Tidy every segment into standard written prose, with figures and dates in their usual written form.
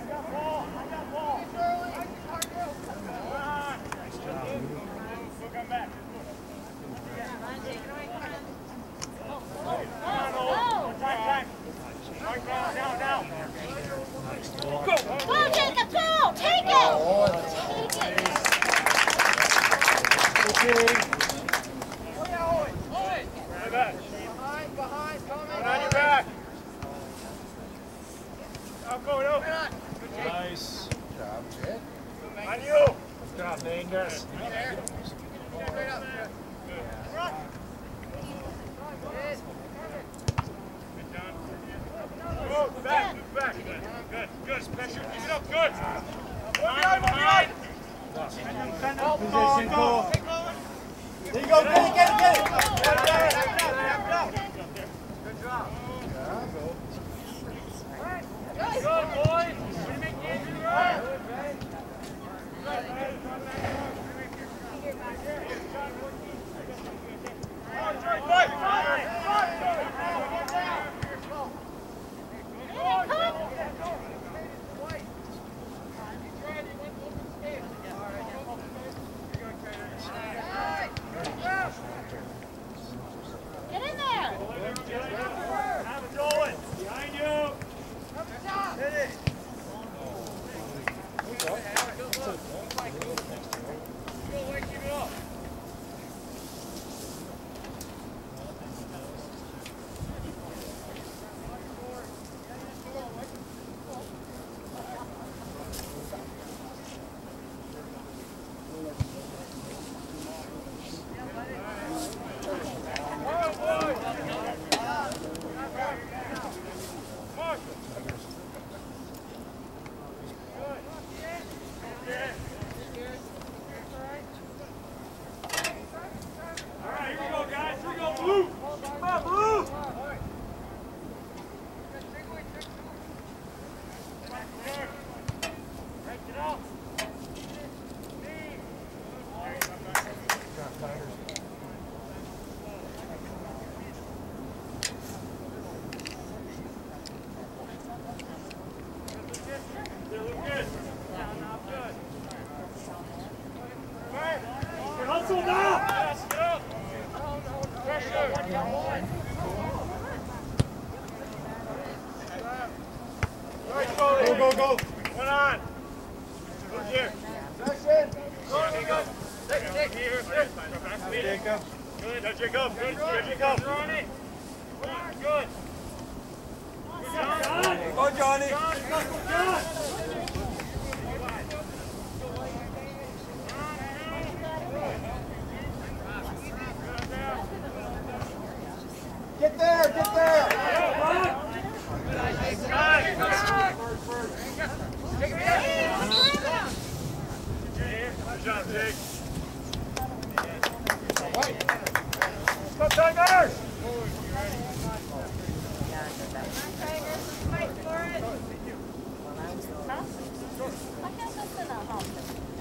Nice. Good job, Jed. On you. Good job, Mangus. Move back, move back. Good, good. Pressure, keep it up, good. Behind. Position, Cole. There you go, get it. Good job. Good, boys. We make Andrew right. Get in there! Have it going. Behind you. Hit it. Keep it up. Hustle now! Yes, get up! Pressure! Go. One on! Look here! Section. Go! Take here! Jacob. Good, now Jacob! Good, Jacob! Good! Good! Go, Johnny. John! Get there. Good job, Jake. Go, Tigers. Fight for it! Huh? I can't listen to that home.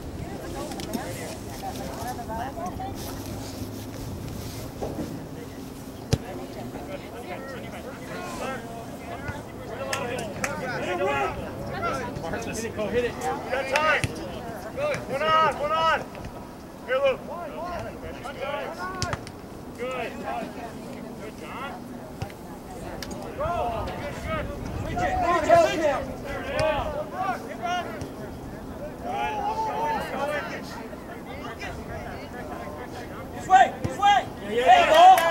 Hit it. You got time. Good. One on. Here, Luke. Good. Good, John. Go. Good. Reach it. There it is. Good. This way. Yeah.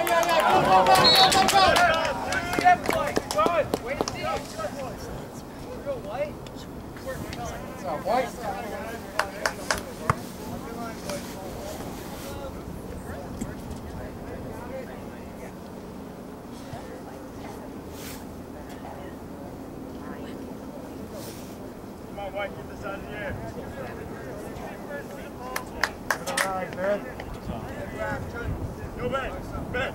Good. Wait and see. Real white. It's not white. Come on, White, get this out of the air. Good ride, Ben. Go, Ben. Ben.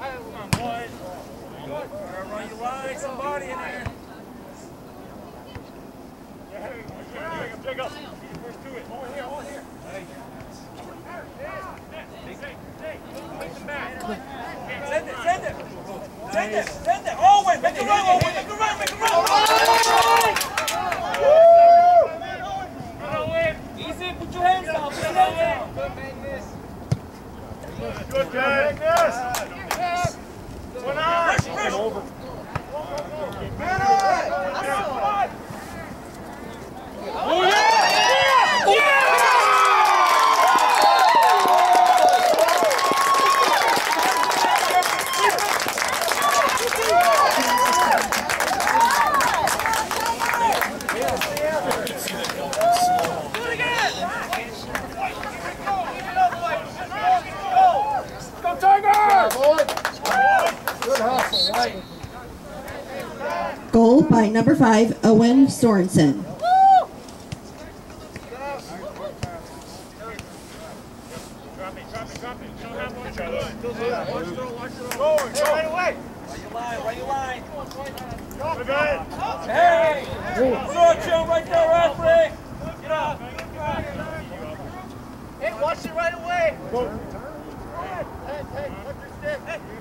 Come on, boys. Run your line, somebody in there. Jacob. First to it. Over here. Take them back. Send it. Owen, make a run, Owen. Make a run. Easy, put your hands down. Good, Magnus. One on. Over. Oh, yeah! Goal by number 5, Owen Sorensen. Right your line. Hey! Good jump right there, referee! Get up! Hey, watch it right away! Hey, look your stick!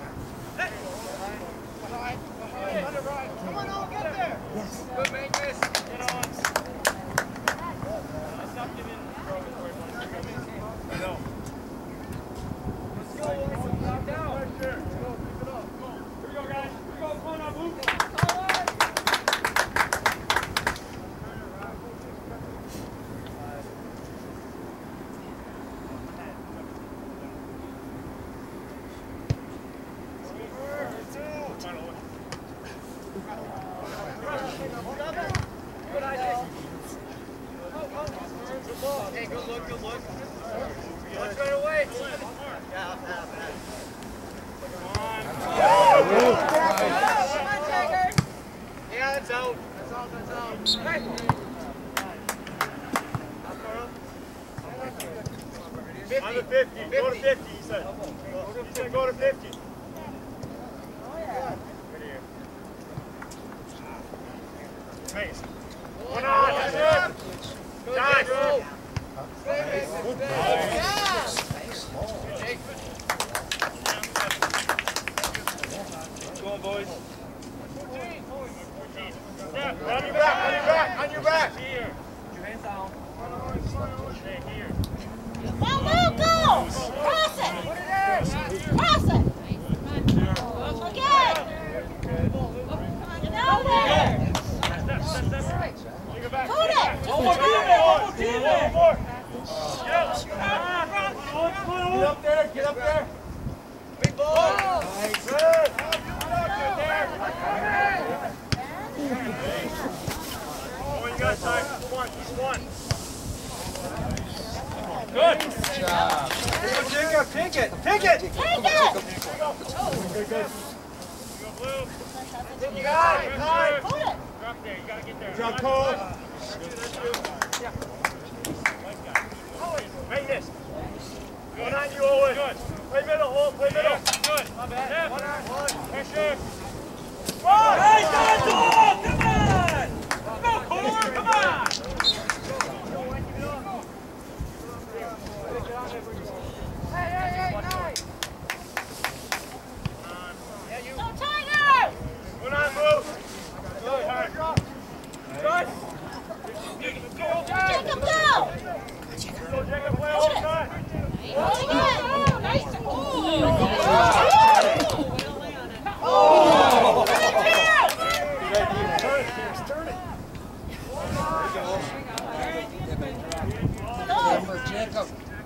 Come on, Owen, get there! Yes. Good, Magnus! Get on! Stop giving I know. Let's go, Owen! Down! Right there! Keep it up! Here we go, guys! Here we go! Come on, move! Hey, good look. Watch right away. Yeah, yeah, that's out. Hey. On the 50. Go to 50, he said. He said go to 50. Mace. One on. That's it. Dive. Go on, boys. On your back. Here. Put your hands down. Stay here. Well, go! Cross it! Cross it! Again! Get out there! Hold it! One more team there! Get up there! Big ball! Nice. Good! Oh, you got time. He's one. Good! Jacob, take it! Take it! Good. You got it! Hold it! Drop there, you gotta get there. Drop, Cole. Make this. One on you, Owen. Good. Play middle, play middle. Good. Not bad. Yeah. One. Pressure. One. Hey, come on! Go, Kohler, come on! Hey, nice. Go, Tiger! One on, move. Good. Good. Jacob, go! Go, Jacob, play all the time. Hold again! Nice! Turn it. Go! Jacob.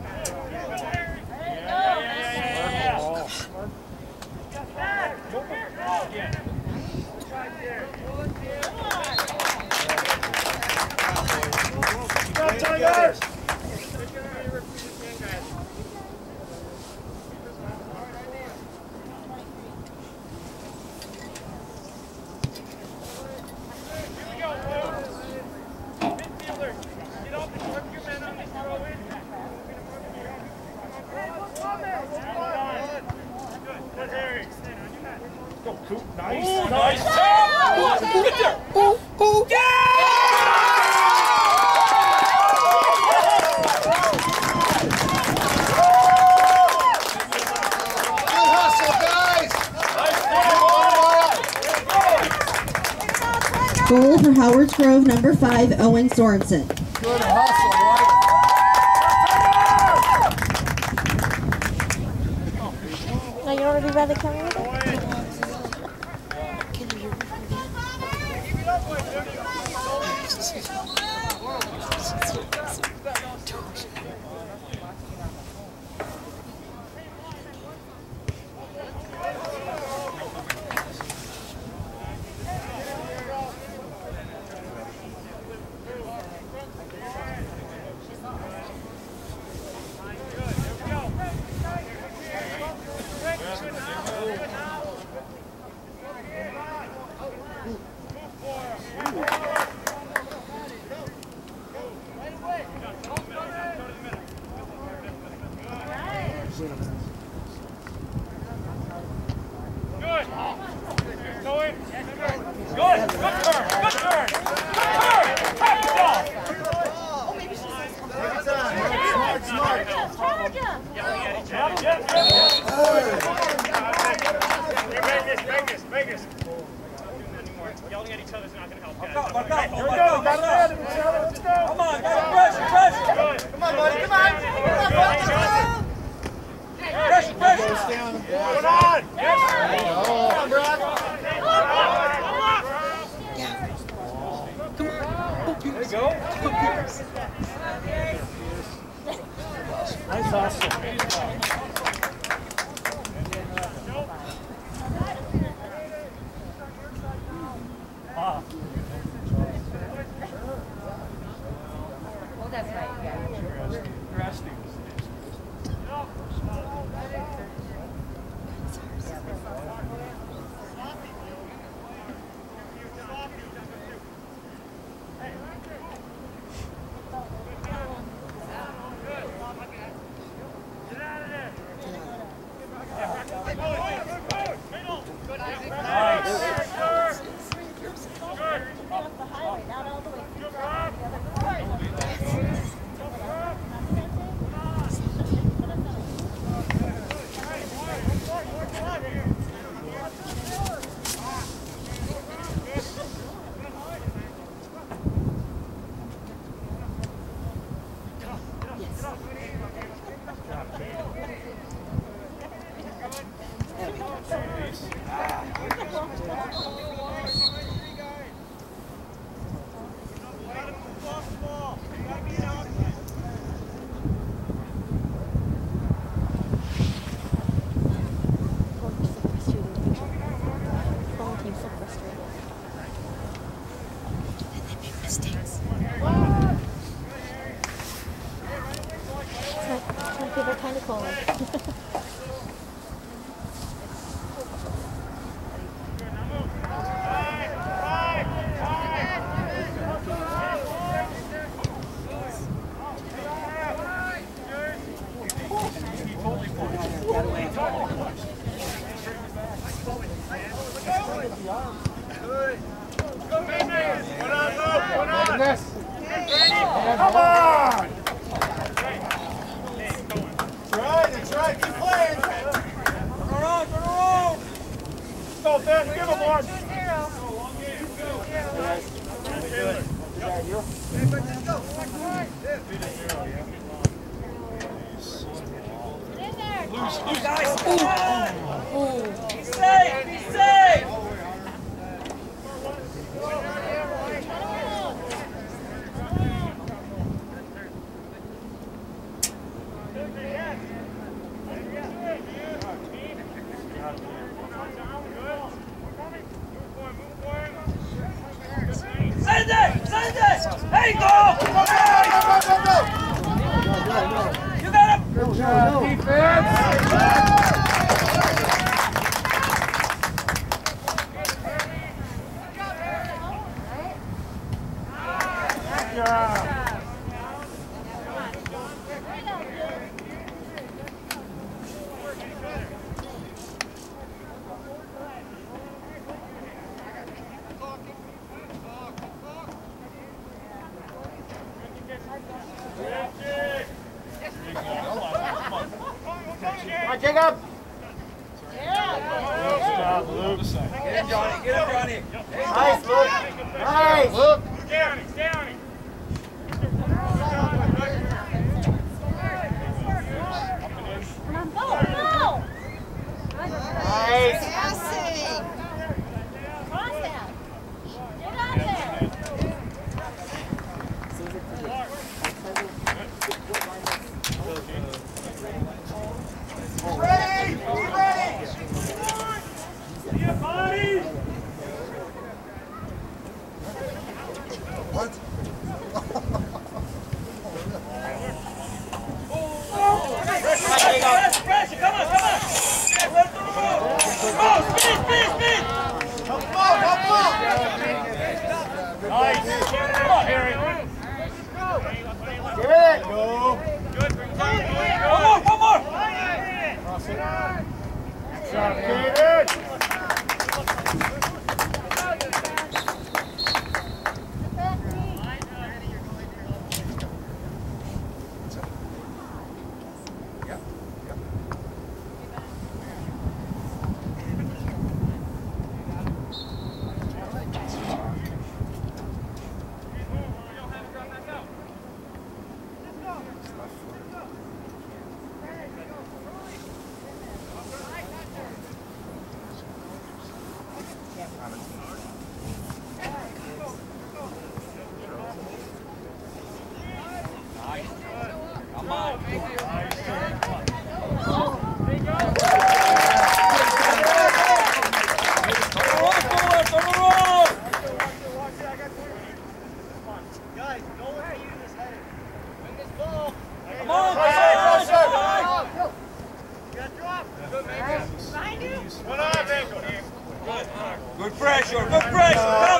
Go, Tigers! Good, Harry. Go, Coop. Nice. Ooh, nice. Get there. Goal for Howard's Grove, number 5, Owen Sorensen. Good hustle, Now you don't want to be by the camera with it? Vegas. Yelling at each other is not going to help, guys. Here we go. Got it at each other. Let's go. Come on, guys. Pressure. Good. Come on, buddy. Come on. Pressure. Stay on the board. Come on. Yes. Come on, Brad. Come on. There you go. Nice hustle. Some people are kind of Kohler. Come on! That's right, keep playing! Turn around! Go, Ben, give him one! Loose, guys! Be safe! Be safe! Send it! Hey, go! Go! You got him! Good job, defense! Good job! on, Jacob. Stop, Luke. Get him, Johnny. Get him, Johnny. Nice, Luke. Nice. Luke. Down him, down him. Come on, go, go! Nice. Cross that. Get out there. Ready. Be ready. Yeah, buddy. What? Pressure, come on, come on. Let the roll. Go, speed, speed, speed. Help ball, help ball. Nice. Come on, Harry. Give it. Go. Good. One more, one more. Cross it. Shot, David. Come on. Guys, go with the use this header. Win this ball. Come on, Pressure. Get drop. Behind you. Good pressure, good pressure.